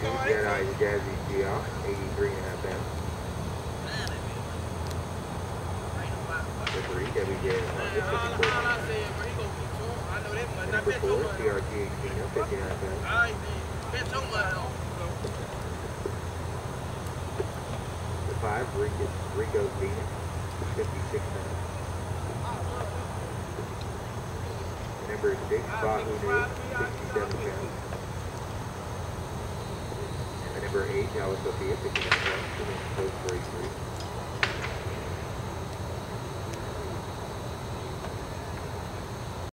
Jedi Jazzy Geoff, 83.5 pounds. Number 3, WJ Marcus, 54 pounds. Number 4, CRG Kino, 59 pounds. The 5, Rico Venus, 56 pounds. Number 6, Bahu New, 67 pounds. And the number 8, Jala Sophia, 59 pounds. Post 43.